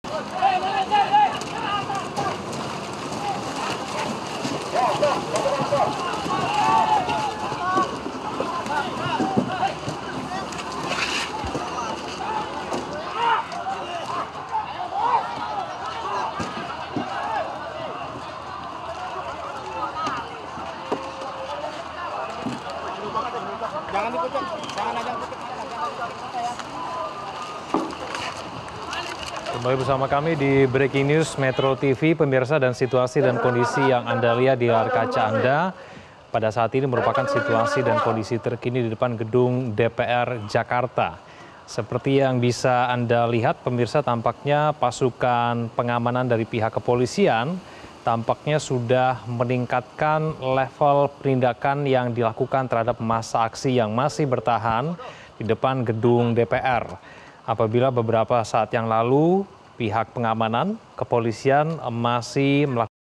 Jangan dikucuk, jangan ada yang kucuk. Kembali bersama kami di Breaking News Metro TV, pemirsa, dan situasi dan kondisi yang Anda lihat di layar kaca Anda pada saat ini merupakan situasi dan kondisi terkini di depan gedung DPR Jakarta. Seperti yang bisa Anda lihat, pemirsa, tampaknya pasukan pengamanan dari pihak kepolisian tampaknya sudah meningkatkan level penindakan yang dilakukan terhadap massa aksi yang masih bertahan di depan gedung DPR. Apabila beberapa saat yang lalu pihak pengamanan kepolisian masih melakukan